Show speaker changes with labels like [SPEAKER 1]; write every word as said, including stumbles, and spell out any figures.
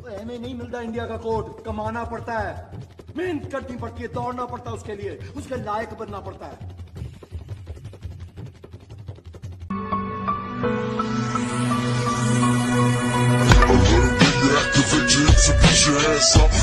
[SPEAKER 1] हमें नहीं मिलता इंडिया का कोड, कमाना पड़ता है, मेहनत करनी पड़ती है, दौड़ना पड़ता है, उसके लिए उसके लायक बनना पड़ता है।
[SPEAKER 2] Activate your hips and push your ass up.